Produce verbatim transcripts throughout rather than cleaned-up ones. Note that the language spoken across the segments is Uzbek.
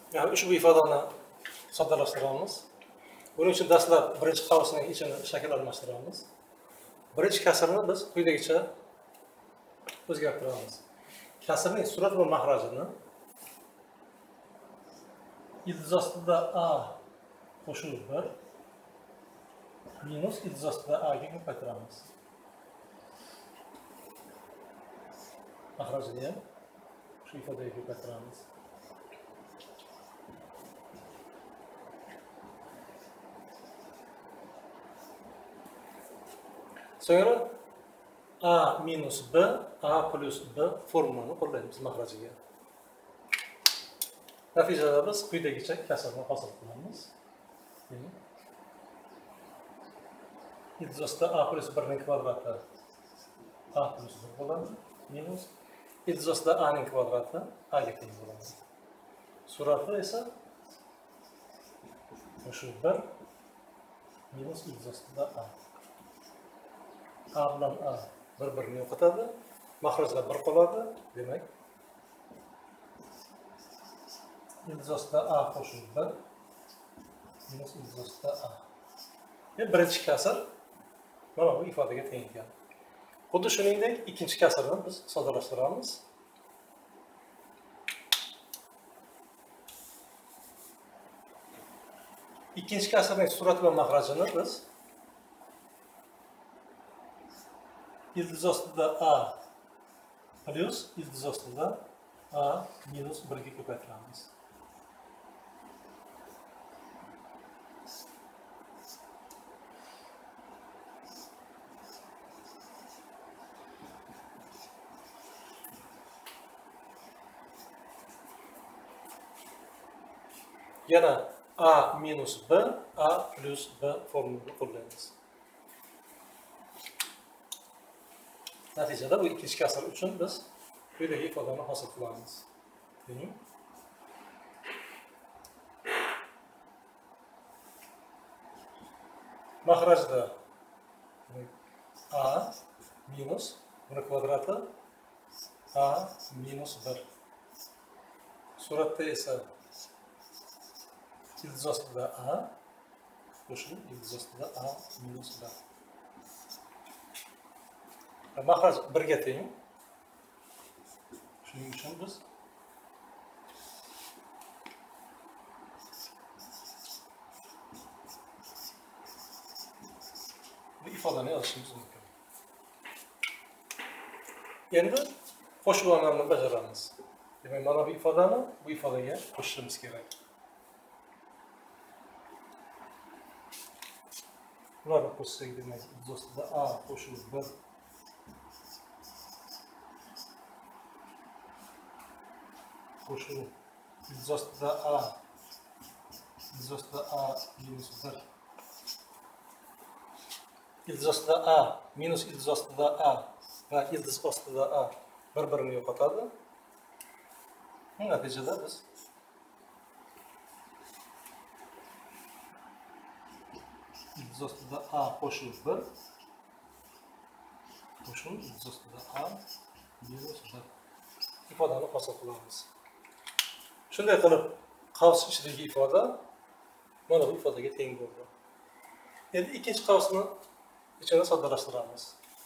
Yani ushbu ifodani soddalashtiramiz. Buning uchun dastlab birinchi qavsning ichini shakllantiramiz. Birinchi kasrni biz quyidagicha o'zgartiramiz. Kasrning surat va mahrajini ildiz ostida a qo'shilib bir minus ildiz ostida a ga ko'paytiramiz. Mahrajini ham shu ifodaga ko'paytiramiz. So'ngra a minus b, a plus b formulani qo'llaymiz mahrajiga. Natijada biz quyidagicha kasrni hosil qilamiz. Ildiz ostida a plus bir ning kvadrati a plus bir bo'ladi. Minus ildiz ostida a ning kvadrati a ga teng bo'ladi. Surati esa shu bir minus ildiz ostida a. A bilan a bir-birini yo'qotadi. Mahrajda bir qoladi. Demak, ildiz ostida a qo'shilib bir minus ildiz ostida a. Birinchi kasr mana bu ifodaga teng ekan. Xuddi shuningdek, ikkinchi kasrni biz soddalashtiramiz. Ikkinchi kasrning surati va mahrajini biz ildiz ostida a plus ildiz ostida a minus bir ga ko'paytiramiz. Yana a minus b, a plus b formulani qo'llaymiz. Natijada bu ikkinchi kasr uchun biz quyidagi ifodani hosil qilamiz. Mahrajda a minus buni kvadrati a minus bir. Suratda esa ildiz ostida a qo'shilib ildiz ostida a minus bir. Mahraj bir ga teng. Shuning uchun biz bu ifodani yozishimiz mumkin. Endi qo'shuvlarni bajaramiz. Demak, mana bu ifodani bu ifodaga qo'shishimiz kerak. Bularni qo'shsak, demak, ildiz ostida a qo'shilib bir qo'shilib ildiz ostida a ildiz ostida a minus bir ildiz ostida a minus ildiz ostida a va ildiz ostida a bir-birini yo'qotadi. Natijada biz ildiz ostida a qo'shilib bir qo'shilib ildiz ostida a minus bir ifodani hosil qilamiz. Shunday qilib, qavs ichidagi ifoda mana bu ifodaga teng bo'ldi. Endi ikkinchi qavsni ichini soddalashtiramiz.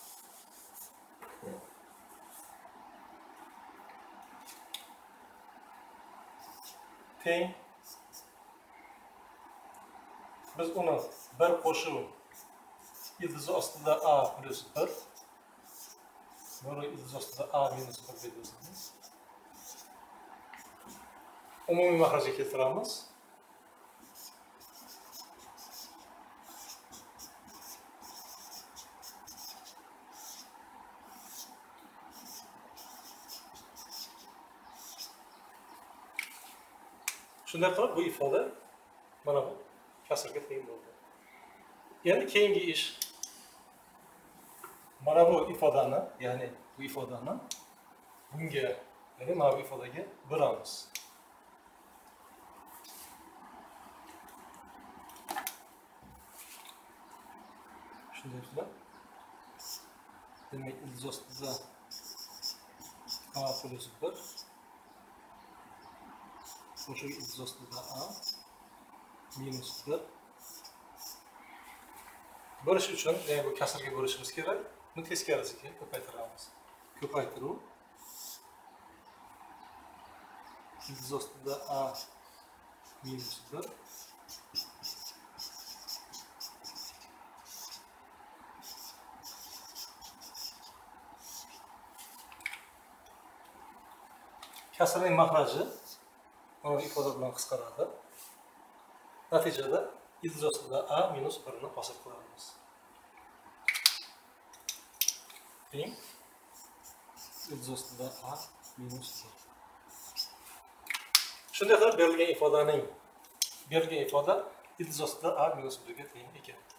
Teng. Biz uni bir qo'shuv ildiz ostida a plus bir buni ildiz ostida a minus bir deb yozamiz. Umumiy mahrajga keltiramiz. Shunday qilib bu ifoda mana bu kasrga teng bo'ldi. Endi keyingi ish mana bu ifodani, ya'ni bu ifodani bunga, ya'ni mana bu ifodaga bo'lamiz. Shunday qilib, demak, ildiz ostida a plus bir O'sha ildiz ostida a minus bir. Bo'lish uchun, ya'ni bu kasrga bo'lishimiz kerak. Buni teskarisiga ko'paytiramiz. Ko'paytiruv ildiz ostida a minus bir kasrning mahraji mana bu ifoda bilan qisqaradi. Natijada ildiz ostida a minus bir ni hosil qilamiz. Teng ildiz ostida a minus bir. Shunday qilib berilgan ifodaning berilgan ifoda ildiz ostida a minus bir ga teng ekan.